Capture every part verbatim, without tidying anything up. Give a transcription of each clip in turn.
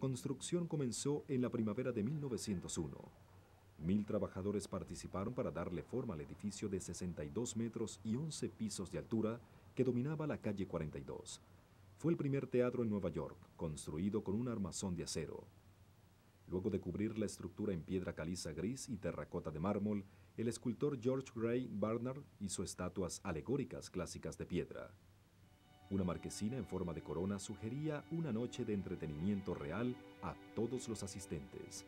construcción comenzó en la primavera de mil novecientos uno. Mil trabajadores participaron para darle forma al edificio de sesenta y dos metros y once pisos de altura que dominaba la calle cuarenta y dos. Fue el primer teatro en Nueva York, construido con un armazón de acero. Luego de cubrir la estructura en piedra caliza gris y terracota de mármol, el escultor George Gray Barnard hizo estatuas alegóricas clásicas de piedra. Una marquesina en forma de corona sugería una noche de entretenimiento real a todos los asistentes.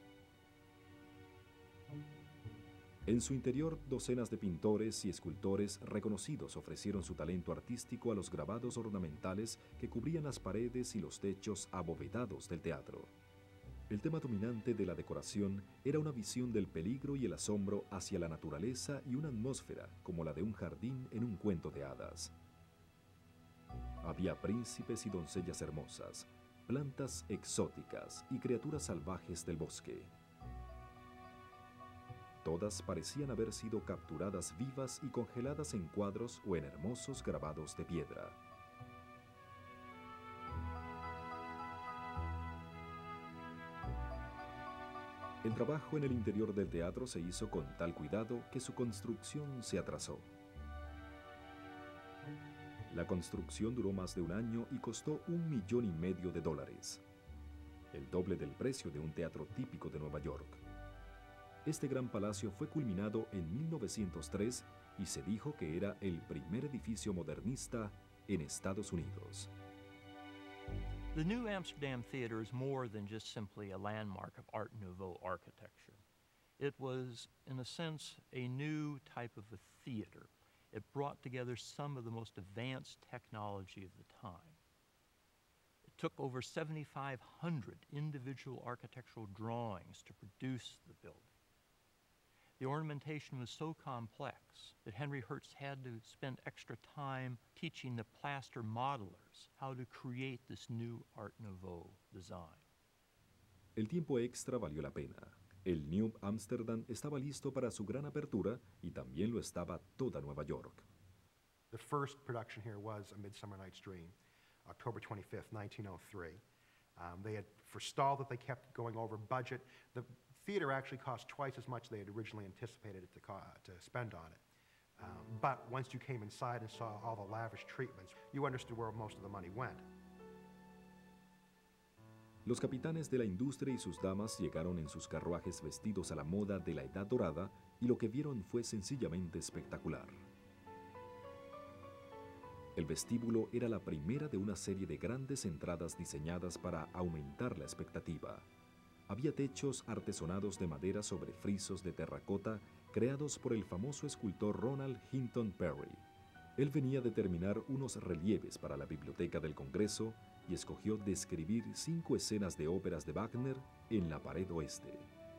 En su interior, docenas de pintores y escultores reconocidos ofrecieron su talento artístico a los grabados ornamentales que cubrían las paredes y los techos abovedados del teatro. El tema dominante de la decoración era una visión del peligro y el asombro hacia la naturaleza y una atmósfera como la de un jardín en un cuento de hadas. Había príncipes y doncellas hermosas, plantas exóticas y criaturas salvajes del bosque. Todas parecían haber sido capturadas vivas y congeladas en cuadros o en hermosos grabados de piedra. El trabajo en el interior del teatro se hizo con tal cuidado que su construcción se atrasó. La construcción duró más de un año y costó un millón y medio de dólares, el doble del precio de un teatro típico de Nueva York. Este gran palacio fue culminado en mil novecientos tres y se dijo que era el primer edificio modernista en Estados Unidos. The New Amsterdam Theater is more than just simply a landmark of Art Nouveau architecture. It was, in a sense, a new type of a theater. It brought together some of the most advanced technology of the time. It took over seventy-five hundred individual architectural drawings to produce the building. The ornamentation was so complex that Henry Hertz had to spend extra time teaching the plaster modelers how to create this new Art Nouveau design. El tiempo extra valió la pena. El New Amsterdam estaba listo para su gran apertura y también lo estaba toda Nueva York. The first production here was A Midsummer Night's Dream, October twenty-fifth, nineteen oh three. Um, they had forestalled that they kept going over budget. The theater actually cost twice as much they had originally anticipated it to, co to spend on it. Um, but once you came inside and saw all the lavish treatments, you understood where most of the money went. Los capitanes de la industria y sus damas llegaron en sus carruajes vestidos a la moda de la Edad Dorada y lo que vieron fue sencillamente espectacular. El vestíbulo era la primera de una serie de grandes entradas diseñadas para aumentar la expectativa. Había techos artesonados de madera sobre frisos de terracota creados por el famoso escultor Ronald Hinton Perry. Él venía de terminar unos relieves para la Biblioteca del Congreso y escogió describir cinco escenas de óperas de Wagner en la pared oeste.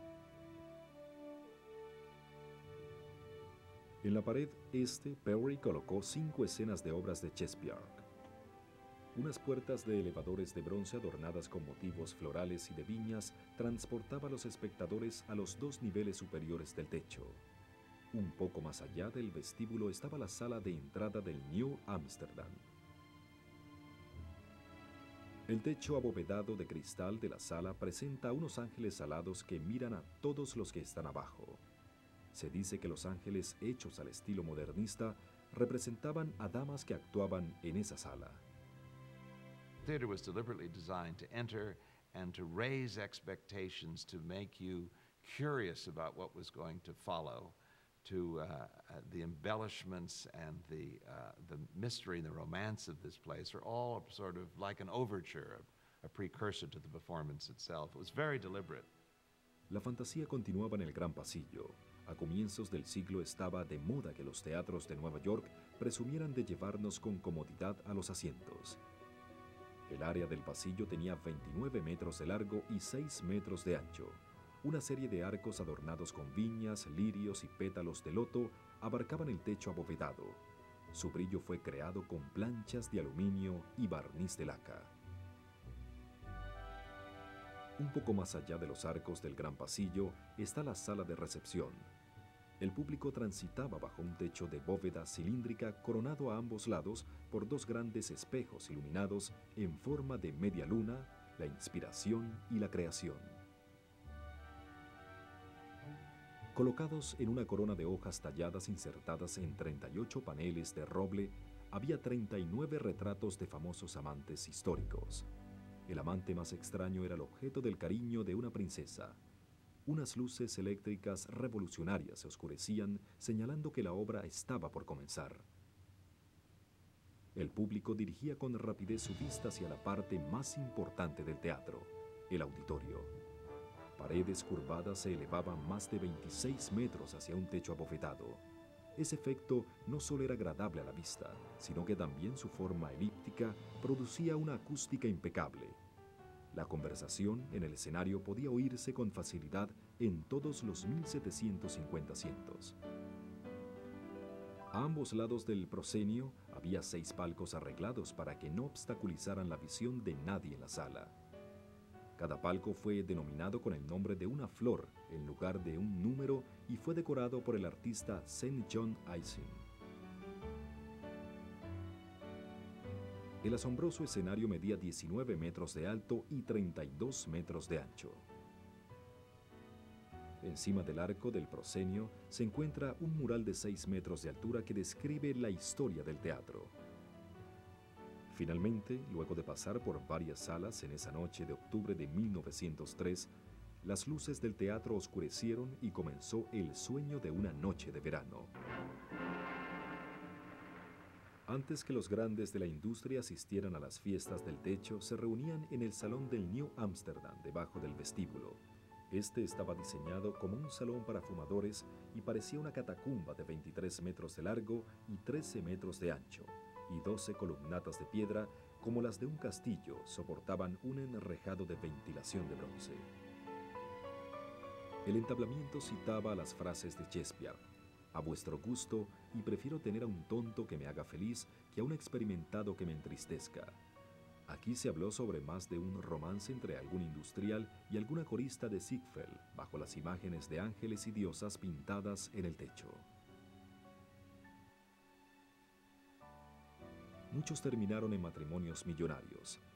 En la pared este, Perry colocó cinco escenas de obras de Shakespeare. Unas puertas de elevadores de bronce adornadas con motivos florales y de viñas transportaban a los espectadores a los dos niveles superiores del techo. Un poco más allá del vestíbulo estaba la sala de entrada del New Amsterdam. El techo abovedado de cristal de la sala presenta unos ángeles alados que miran a todos los que están abajo. Se dice que los ángeles hechos al estilo modernista representaban a damas que actuaban en esa sala. The theater was deliberately designed to enter and to raise expectations, to make you curious about what was going to follow, to uh, uh, the embellishments and the, uh, the mystery and the romance of this place are all sort of like an overture, a, a precursor to the performance itself. It was very deliberate. La fantasía continuaba en el gran pasillo. A comienzos del siglo estaba de moda que los teatros de Nueva York presumieran de llevarnos con comodidad a los asientos. El área del pasillo tenía veintinueve metros de largo y seis metros de ancho. Una serie de arcos adornados con viñas, lirios y pétalos de loto abarcaban el techo abovedado. Su brillo fue creado con planchas de aluminio y barniz de laca. Un poco más allá de los arcos del gran pasillo está la sala de recepción. El público transitaba bajo un techo de bóveda cilíndrica coronado a ambos lados por dos grandes espejos iluminados en forma de media luna la inspiración y la creación. Colocados en una corona de hojas talladas insertadas en treinta y ocho paneles de roble, había treinta y nueve retratos de famosos amantes históricos. El amante más extraño era el objeto del cariño de una princesa. Unas luces eléctricas revolucionarias se oscurecían, señalando que la obra estaba por comenzar. El público dirigía con rapidez su vista hacia la parte más importante del teatro, el auditorio. Paredes curvadas se elevaban más de veintiséis metros hacia un techo abofetado. Ese efecto no solo era agradable a la vista, sino que también su forma elíptica producía una acústica impecable. La conversación en el escenario podía oírse con facilidad en todos los mil setecientos cincuenta asientos. A ambos lados del proscenio había seis palcos arreglados para que no obstaculizaran la visión de nadie en la sala. Cada palco fue denominado con el nombre de una flor en lugar de un número y fue decorado por el artista Saint John Icing. El asombroso escenario medía diecinueve metros de alto y treinta y dos metros de ancho. Encima del arco del proscenio se encuentra un mural de seis metros de altura que describe la historia del teatro. Finalmente, luego de pasar por varias salas en esa noche de octubre de mil novecientos tres, las luces del teatro oscurecieron y comenzó el sueño de una noche de verano. Antes que los grandes de la industria asistieran a las fiestas del techo, se reunían en el salón del New Amsterdam, debajo del vestíbulo. Este estaba diseñado como un salón para fumadores y parecía una catacumba de veintitrés metros de largo y trece metros de ancho, y doce columnatas de piedra, como las de un castillo, soportaban un enrejado de ventilación de bronce. El entablamiento citaba las frases de Shakespeare: a vuestro gusto, y prefiero tener a un tonto que me haga feliz que a un experimentado que me entristezca. Aquí se habló sobre más de un romance entre algún industrial y alguna corista de Ziegfeld, bajo las imágenes de ángeles y diosas pintadas en el techo. Muchos terminaron en matrimonios millonarios.